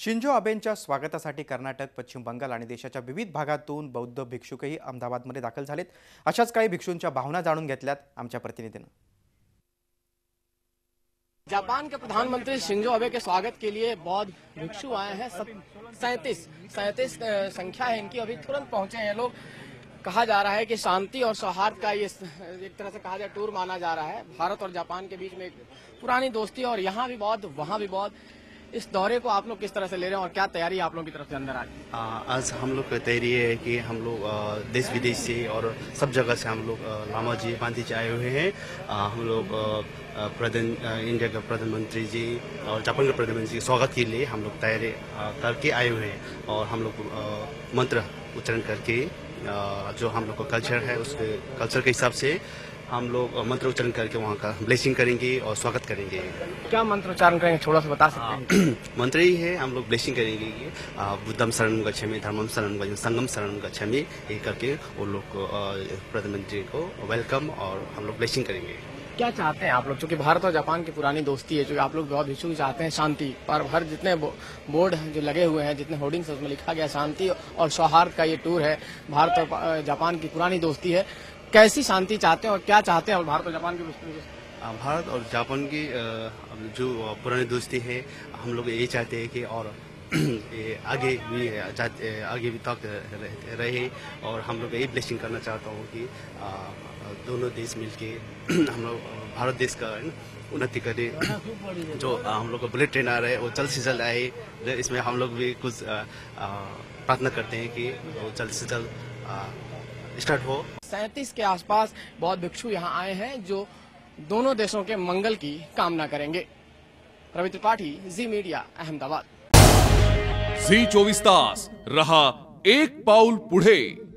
Shinzo अबेंच्या स्वागतासाठी कर्नाटक, पश्चिम बंगाल आणि देशाच्या विविध भागातून बौद्ध भिक्षुकही अहमदाबादमध्ये दाखल झालेत। अशाच काही भिक्षूंच्या भावना जाणून घेतल्यात आमच्या प्रतिनिधीने। जापान के प्रधानमंत्री शिंजो अबे के स्वागत के लिए बौद्ध भिक्षु आए हैं। 37 संख्या है इनकी। अभी तुरंत पहुंचे हैं लोग। कहा जा रहा है कि शांति और सौहार्द का ये एक तरह से कहा जाए टूर माना जा रहा है। भारत और जापान के बीच में एक पुरानी दोस्ती और यहाँ भी बौद्ध वहाँ भी बौद्ध। इस दौरे को आप लोग किस तरह से ले रहे हैं और क्या तैयारी आप लोगों की तरफ से अंदर आ रही है? आज हम लोग की तैयारी है कि हम लोग देश विदेश से और सब जगह से हम लोग लामा जी पांती जी आए हुए हैं। हम लोग इंडिया के प्रधानमंत्री जी और जापान के प्रधानमंत्री के स्वागत के लिए हम लोग तैयारी करके आए हुए हैं और हम लोग मंत्र उच्चारण करके जो हम लोग का कल्चर है उसके कल्चर के हिसाब से हम लोग मंत्र उच्चारण करके वहाँ का ब्लेसिंग करेंगे और स्वागत करेंगे। क्या मंत्र उच्चारण करेंगे, थोड़ा सा बता सकते हैं? मंत्र ही है, हम लोग ब्लेसिंग करेंगे कि बुद्धम शरणं गच्छामि, धर्मम शरणं गच्छामि, संघम शरणं गच्छामि, ये करके वो लोग को प्रधानमंत्री को वेलकम और हम लोग ब्लेसिंग करेंगे। क्या चाहते हैं आप लोग? क्योंकि भारत और जापान की पुरानी दोस्ती है, जो आप लोग बहुत भिक्षु चाहते हैं शांति, पर हर जितने बोर्ड जो लगे हुए हैं, जितने होर्डिंग्स उसमें लिखा गया शांति और सौहार्द का ये टूर है। भारत और जापान की पुरानी दोस्ती है। कैसी शांति चाहते हैं और क्या चाहते हैं भारत और जापान की दोस्ती? भारत और जापान की जो पुरानी दोस्ती है, हम लोग ये चाहते हैं कि और आगे भी तक रहे और हम लोग यही ब्लेसिंग करना चाहता हूँ कि दोनों देश मिलके हम लोग भारत देश का उन्नति करें। जो हम लोग का बुलेट ट्रेन आ रहा है वो जल्द से जल्द आए। इसमें हम लोग भी कुछ प्रार्थना करते हैं कि वो जल्द से जल्द स्टार्ट हो। 37 के आसपास बौद्ध भिक्षु यहाँ आए हैं जो दोनों देशों के मंगल की कामना करेंगे। रवि त्रिपाठी, जी मीडिया, अहमदाबाद। झी 24 तास रहा एक पाऊल पुढे।